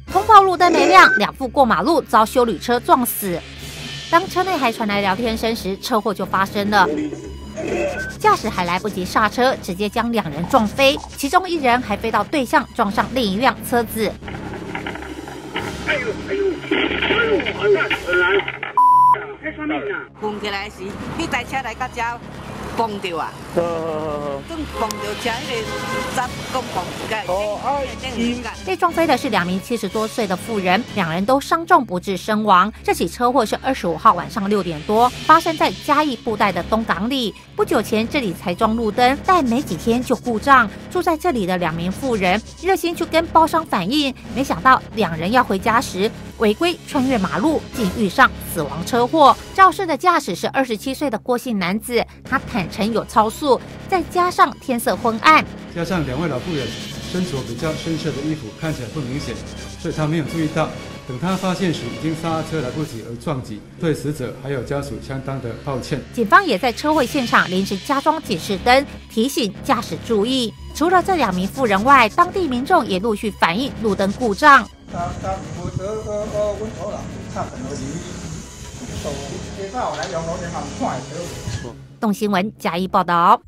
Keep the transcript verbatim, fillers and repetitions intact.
通报路灯没亮，两副过马路遭休旅车撞死。当车内还传来聊天声时，车祸就发生了。驾驶还来不及刹车，直接将两人撞飞，其中一人还飞到对向，撞上另一辆车子。哎呦哎呦哎呦！ 迄啥物啊？蹦起来时，迄台车来到遮蹦着啊！ 好好好好。 正蹦着车，迄个闸讲蹦一个。哦，啊， 被撞飞的是两名七十多岁的妇人，两人都伤重不治身亡。这起车祸是二十五号晚上六点多发生在嘉义布袋的东港里。不久前这里才装路灯，但没几天就故障。住在这里的两名妇人热心去跟包商反映，没想到两人要回家时违规穿越马路，竟遇上死亡车祸。肇事的驾驶是二十七岁的郭姓男子，他坦承有超速，再加上天色昏暗， 加上两位老妇人身着比较深色的衣服，看起来不明显，所以他没有注意到。等他发现时，已经刹车来不及而撞击，对死者还有家属相当的抱歉。 警方也在车祸现场临时加装警示灯，提醒驾驶注意。除了这两名妇人外，当地民众也陆续反映路灯故障。动新闻加一报道。